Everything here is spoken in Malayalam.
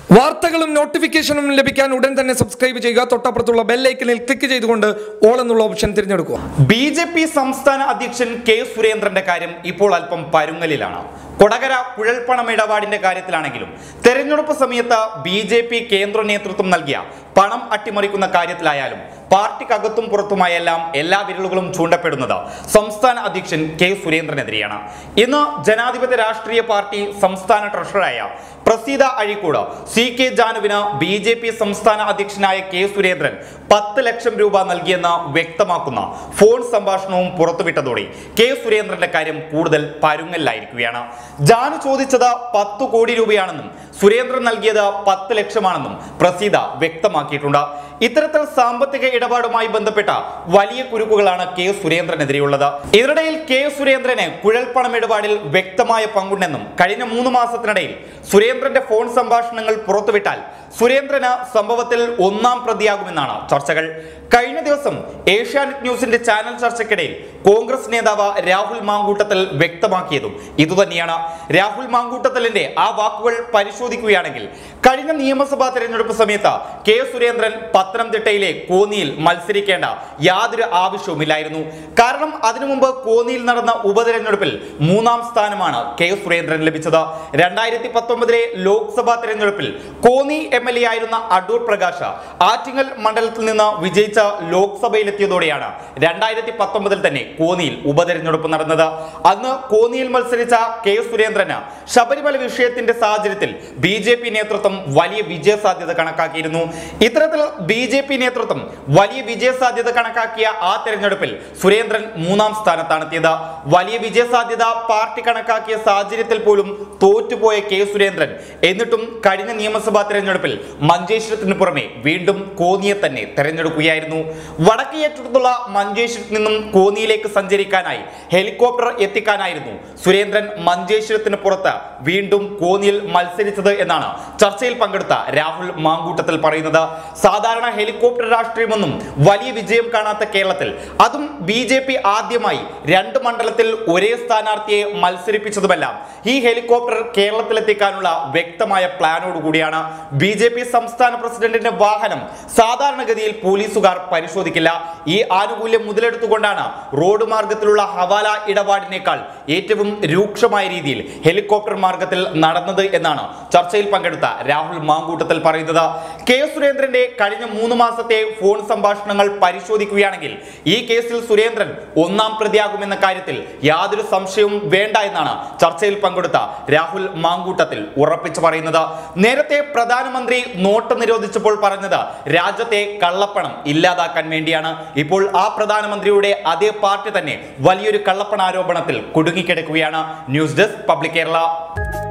വാർത്തകളും നോട്ടിഫിക്കേഷനും ലഭിക്കാൻ ഉടൻ തന്നെ സബ്സ്ക്രൈബ് ചെയ്യുക. തൊട്ടപ്പുറത്തുള്ള ബെൽ ഐക്കണിൽ ക്ലിക്ക് ചെയ്തുകൊണ്ട് ഓൾ എന്നുള്ള ഓപ്ഷൻ തിരഞ്ഞെടുക്കുക. ബിജെപി സംസ്ഥാന അധ്യക്ഷൻ കെ സുരേന്ദ്രന്റെ കാര്യം ഇപ്പോൾ അല്പം പരുങ്ങലിലാണ്. കൊടകര കുഴൽപ്പണം ഇടപാടിന്റെ കാര്യത്തിലാണെങ്കിലും തെരഞ്ഞെടുപ്പ് സമയത്ത് ബിജെപി കേന്ദ്ര നേതൃത്വം നൽകിയ പണം അട്ടിമറിക്കുന്ന കാര്യത്തിലായാലും പാർട്ടിക്കകത്തും പുറത്തുമായെല്ലാം എല്ലാ വിരലുകളും ചൂണ്ടപ്പെടുന്നത് സംസ്ഥാന അധ്യക്ഷൻ കെ സുരേന്ദ്രനെതിരെയാണ്. ഇന്ന് ജനാധിപത്യ രാഷ്ട്രീയ പാർട്ടി സംസ്ഥാന ട്രഷററായ പ്രസീത അഴീക്കോട് സി കെ ജാനുവിന് ബിജെപി സംസ്ഥാന അധ്യക്ഷനായ കെ സുരേന്ദ്രൻ 10 ലക്ഷം രൂപ നൽകിയെന്ന് വ്യക്തമാക്കുന്ന ഫോൺ സംഭാഷണവും പുറത്തുവിട്ടതോടെ കെ സുരേന്ദ്രന്റെ കാര്യം കൂടുതൽ പരുങ്ങലിലായിരിക്കുകയാണ്. ജാനു ചോദിച്ചത് 10 കോടി രൂപയാണെന്നും സുരേന്ദ്രൻ നൽകിയത് 10 ലക്ഷമാണെന്നും പ്രസീത വ്യക്തമാക്കിയിട്ടുണ്ട്. ഇത്തരത്തിൽ സാമ്പത്തിക ഇടപാടുമായി ബന്ധപ്പെട്ട വലിയ കുരുക്കുകളാണ് കെ സുരേന്ദ്രനെതിരെയുള്ളത്. ഇതിനിടയിൽ കെ സുരേന്ദ്രന് കുഴൽപ്പണം ഇടപാടിൽ വ്യക്തമായ പങ്കുണ്ടെന്നും കഴിഞ്ഞ 3 മാസത്തിനിടയിൽ സുരേന്ദ്രന്റെ ഫോൺ സംഭാഷണങ്ങൾ പുറത്തുവിട്ടാൽ സുരേന്ദ്രന് സംഭവത്തിൽ 1-ാം പ്രതിയാകുമെന്നാണ് ചർച്ചകൾ. കഴിഞ്ഞ ദിവസം ഏഷ്യാനെറ്റ് ന്യൂസിന്റെ ചാനൽ ചർച്ചയ്ക്കിടയിൽ കോൺഗ്രസ് നേതാവ് രാഹുൽ മാങ്കൂട്ടത്തിൽ വ്യക്തമാക്കിയതും ഇതുതന്നെയാണ്. രാഹുൽ മാങ്കൂട്ടത്തലിന്റെ ആ വാക്കുകൾ പരിശോധിക്കുകയാണെങ്കിൽ കഴിഞ്ഞ നിയമസഭാ തെരഞ്ഞെടുപ്പ് സമയത്ത് കെ സുരേന്ദ്രൻ പത്തനംതിട്ടയിലെ കോന്നിയിൽ മത്സരിക്കേണ്ട യാതൊരു ആവശ്യവുമില്ലായിരുന്നു. കാരണം അതിനു മുമ്പ് കോന്നിയിൽ നടന്ന ഉപതെരഞ്ഞെടുപ്പിൽ 3-ാം സ്ഥാനമാണ് കെ സുരേന്ദ്രൻ ലഭിച്ചത്. 2019 ലോക്സഭാ തെരഞ്ഞെടുപ്പിൽ കോന്നി MLA ആയിരുന്ന അടൂർ പ്രകാശ് ആറ്റിങ്ങൽ മണ്ഡലത്തിൽ നിന്ന് വിജയിച്ച ലോക്സഭയിലെത്തിയതോടെയാണ് 2019 തന്നെ കോന്നിയിൽ ഉപതെരഞ്ഞെടുപ്പ് നടന്നത്. അന്ന് കോന്നിയിൽ മത്സരിച്ച കെ സുരേന്ദ്രന് ശബരിമല വിഷയത്തിന്റെ സാഹചര്യത്തിൽ ബിജെപി നേതൃത്വം വലിയ വിജയസാധ്യത കണക്കാക്കിയിരുന്നു. ഇത്തരത്തിൽ ബിജെപി നേതൃത്വം വലിയ വിജയസാധ്യത കണക്കാക്കിയ ആ തെരഞ്ഞെടുപ്പിൽ സുരേന്ദ്രൻ 3-ാം സ്ഥാനത്താണെത്തിയത്. വലിയ വിജയസാധ്യത പാർട്ടി കണക്കാക്കിയ സാഹചര്യത്തിൽ പോലും തോറ്റുപോയ കെ സുരേന്ദ്രൻ എന്നിട്ടും കഴിഞ്ഞ നിയമസഭാ തെരഞ്ഞെടുപ്പിൽ മഞ്ചേശ്വരത്തിന് പുറമെ വീണ്ടും കോന്നിയെ തന്നെ തെരഞ്ഞെടുക്കുകയായിരുന്നു. വടക്കേയറ്റത്തുള്ള മഞ്ചേശ്വരത്ത് നിന്നും കോന്നിയിലേക്ക് സഞ്ചരിക്കാനായി ഹെലികോപ്റ്റർ എത്തിക്കാനായിരുന്നു സുരേന്ദ്രൻ മഞ്ചേശ്വരത്തിന് പുറത്ത് വീണ്ടും കോന്നിയിൽ മത്സരിച്ചത് എന്നാണ് ചർച്ചയിൽ പങ്കെടുത്ത രാഹുൽ മാങ്കൂട്ടത്തിൽ പറയുന്നത്. സാധാരണ ഹെലികോപ്റ്റർ രാഷ്ട്രീയമൊന്നും വലിയ വിജയം കാണാത്ത കേരളത്തിൽ, അതും ബിജെപി ആദ്യമായി 2 മണ്ഡലത്തിൽ ഒരേ സ്ഥാനാർത്ഥിയെ മത്സരിപ്പിച്ചതുമെല്ലാം ഈ ഹെലികോപ്റ്റർ കേരളത്തിലെത്തിക്കാനുള്ള വ്യക്തമായ പ്ലാനോടുകൂടിയാണ്. ബിജെപി സംസ്ഥാന പ്രസിഡന്റിന്റെ വാഹനം സാധാരണഗതിയിൽ പോലീസുകാർ പരിശോധിക്കില്ല. ഈ ആനുകൂല്യം മുതലെടുത്തുകൊണ്ടാണ് റോഡ് മാർഗത്തിലുള്ള ഹവാല ഇടപാടിനേക്കാൾ ഏറ്റവും രൂക്ഷമായ രീതിയിൽ ഹെലികോപ്റ്റർ മാർഗത്തിൽ നടന്നത് എന്നാണ് ചർച്ചയിൽ പങ്കെടുത്ത രാഹുൽ മാങ്കൂട്ടത്തിൽ പറയുന്നത്. കെ സുരേന്ദ്രന്റെ കഴിഞ്ഞ 3 മാസത്തെ ഫോൺ സംഭാഷണങ്ങൾ പരിശോധിക്കുകയാണെങ്കിൽ ഈ കേസിൽ സുരേന്ദ്രൻ 1-ാം പ്രതിയാകുമെന്ന കാര്യത്തിൽ യാതൊരു സംശയവും വേണ്ട എന്നാണ് ചർച്ചയിൽ പങ്കെടുത്ത രാഹുൽ മാങ്കൂട്ടത്തിൽ ഉറപ്പിച്ചു പറയുന്നത്. നേരത്തെ പ്രധാനമന്ത്രി നോട്ട് നിരോധിച്ചപ്പോൾ പറഞ്ഞത് രാജ്യത്തെ കള്ളപ്പണം ഇല്ലാതാക്കാൻ വേണ്ടിയാണ്. ഇപ്പോൾ ആ പ്രധാനമന്ത്രിയുടെ അതേ പാർട്ടി തന്നെ വലിയൊരു കള്ളപ്പണ ആരോപണത്തിൽ കുടുങ്ങിക്കിടക്കുകയാണ്. News desk public Kerala.